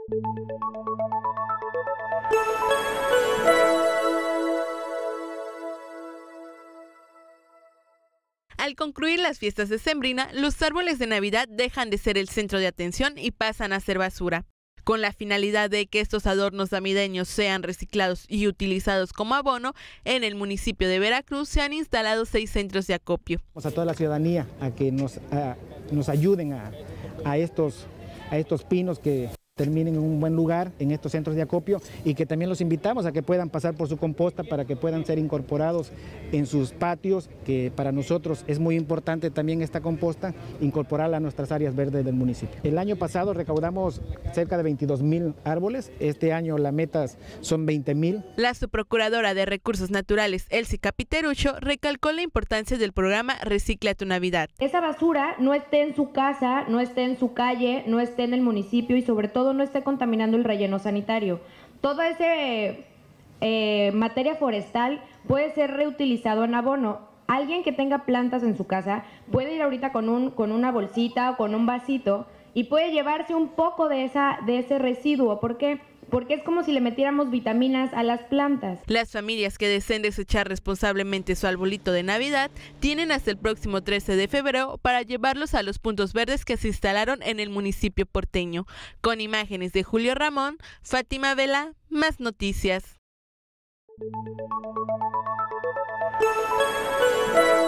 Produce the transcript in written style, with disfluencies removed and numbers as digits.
Al concluir las fiestas de Sembrina, los árboles de Navidad dejan de ser el centro de atención y pasan a ser basura. Con la finalidad de que estos adornos navideños sean reciclados y utilizados como abono, en el municipio de Veracruz se han instalado 6 centros de acopio. A toda la ciudadanía a que nos ayuden a estos pinos que terminen en un buen lugar en estos centros de acopio, y que también los invitamos a que puedan pasar por su composta para que puedan ser incorporados en sus patios, que para nosotros es muy importante también esta composta, incorporarla a nuestras áreas verdes del municipio. El año pasado recaudamos cerca de 22,000 árboles, este año la meta son 20,000. La subprocuradora de Recursos Naturales, Elsie Capiterucho, recalcó la importancia del programa Recicla tu Navidad. Esa basura no esté en su casa, no esté en su calle, no esté en el municipio y sobre todo no esté contaminando el relleno sanitario. Toda esa materia forestal puede ser reutilizado en abono. Alguien que tenga plantas en su casa puede ir ahorita con una bolsita o con un vasito y puede llevarse un poco de ese residuo. ¿Por qué? Porque es como si le metiéramos vitaminas a las plantas. Las familias que deseen desechar responsablemente su arbolito de Navidad tienen hasta el próximo 13 de febrero para llevarlos a los puntos verdes que se instalaron en el municipio porteño. Con imágenes de Julio Ramón, Fátima Vela, Más Noticias.